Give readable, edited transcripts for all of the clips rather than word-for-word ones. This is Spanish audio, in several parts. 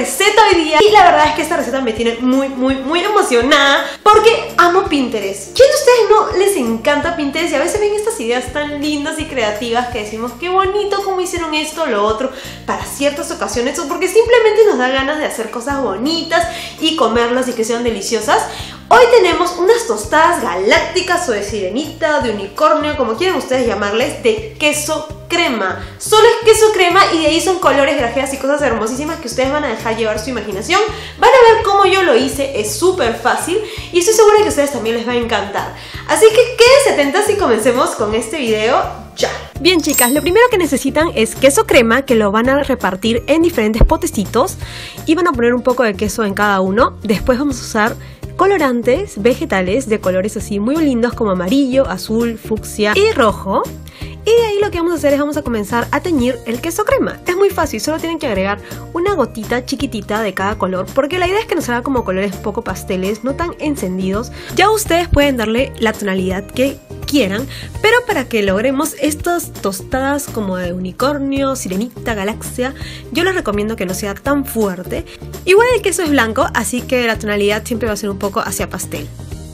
receta hoy día y la verdad es que esta receta me tiene muy emocionada porque amo Pinterest. ¿Quién de ustedes no les encanta Pinterest? Y a veces ven estas ideas tan lindas y creativas que decimos qué bonito cómo hicieron esto o lo otro para ciertas ocasiones o porque simplemente nos da ganas de hacer cosas bonitas y comerlas y que sean deliciosas. Hoy tenemos unas tostadas galácticas o de sirenita, de unicornio, como quieran ustedes llamarles, de queso crema. Solo es queso crema y de ahí son colores, grajeas y cosas hermosísimas que ustedes van a dejar llevar su imaginación. Van a ver cómo yo lo hice, es súper fácil y estoy segura que a ustedes también les va a encantar. Así que quédense atentas y comencemos con este video ya. Bien chicas, lo primero que necesitan es queso crema, que lo van a repartir en diferentes potecitos y van a poner un poco de queso en cada uno. Después vamos a usar colorantes vegetales de colores así muy lindos como amarillo, azul, fucsia y rojo. Y de ahí lo que vamos a hacer es vamos a comenzar a teñir el queso crema. Es muy fácil, solo tienen que agregar una gotita chiquitita de cada color porque la idea es que nos haga como colores poco pasteles, no tan encendidos. Ya ustedes pueden darle la tonalidad que quieran, pero para que logremos estas tostadas como de unicornio, sirenita, galaxia, yo les recomiendo que no sea tan fuerte. Igual el queso es blanco, así que la tonalidad siempre va a ser un poco hacia pastel.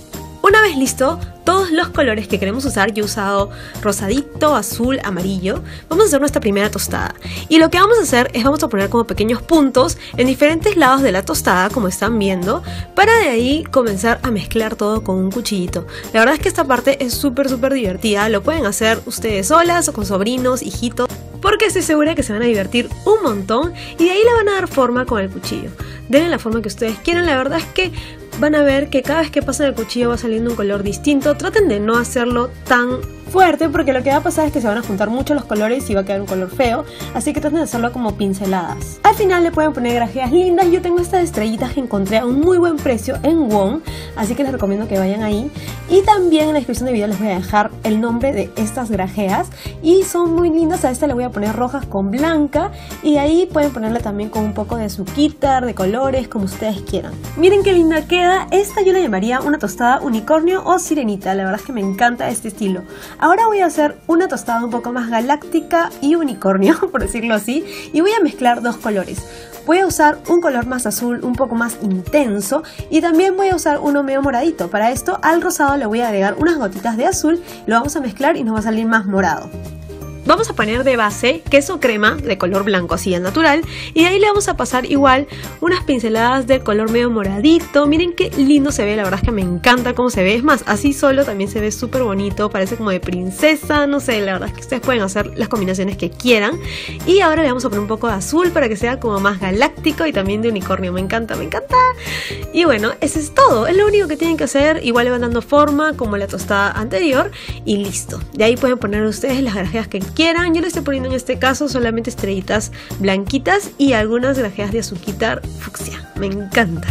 Una vez listo todos los colores que queremos usar, yo he usado rosadito, azul, amarillo, vamos a hacer nuestra primera tostada. Y lo que vamos a hacer es vamos a poner como pequeños puntos en diferentes lados de la tostada, como están viendo, para de ahí comenzar a mezclar todo con un cuchillito. La verdad es que esta parte es súper divertida, lo pueden hacer ustedes solas o con sobrinos, hijitos, porque estoy segura que se van a divertir un montón y de ahí le van a dar forma con el cuchillo. Denle la forma que ustedes quieran, la verdad es que van a ver que cada vez que pasan el cuchillo va saliendo un color distinto. Traten de no hacerlo tan fuerte porque lo que va a pasar es que se van a juntar mucho los colores y va a quedar un color feo, así que traten de hacerlo como pinceladas. Al final le pueden poner grajeas lindas. Yo tengo estas estrellitas que encontré a un muy buen precio en Wong, así que les recomiendo que vayan ahí. Y también en la descripción del video les voy a dejar el nombre de estas grajeas y son muy lindas. A esta le voy a poner rojas con blanca y ahí pueden ponerle también con un poco de azuquitar, de colores, como ustedes quieran. Miren qué linda queda. Esta yo la llamaría una tostada unicornio o sirenita, la verdad es que me encanta este estilo. Ahora voy a hacer una tostada un poco más galáctica y unicornio, por decirlo así, y voy a mezclar dos colores. Voy a usar un color más azul, un poco más intenso, y también voy a usar uno medio moradito. Para esto al rosado le voy a agregar unas gotitas de azul, lo vamos a mezclar y nos va a salir más morado. Vamos a poner de base queso crema de color blanco así al natural y de ahí le vamos a pasar igual unas pinceladas de color medio moradito. Miren qué lindo se ve, la verdad es que me encanta cómo se ve. Es más, así solo también se ve súper bonito, parece como de princesa, no sé, la verdad es que ustedes pueden hacer las combinaciones que quieran. Y ahora le vamos a poner un poco de azul para que sea como más galáctico y también de unicornio. Me encanta, me encanta. Y bueno, eso es todo, es lo único que tienen que hacer. Igual le van dando forma como la tostada anterior y listo. De ahí pueden poner ustedes las grajeas que quieran. Yo le estoy poniendo en este caso solamente estrellitas blanquitas y algunas grajeas de azuquitar fucsia. Me encanta.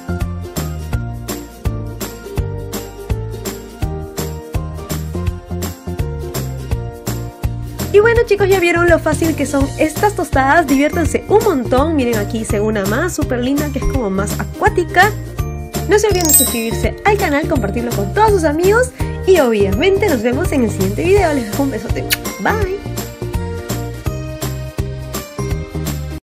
Y bueno chicos, ya vieron lo fácil que son estas tostadas. Diviértanse un montón. Miren, aquí hice una más súper linda que es como más acuática. No se olviden de suscribirse al canal, compartirlo con todos sus amigos y obviamente nos vemos en el siguiente video. Les dejo un besote. Bye.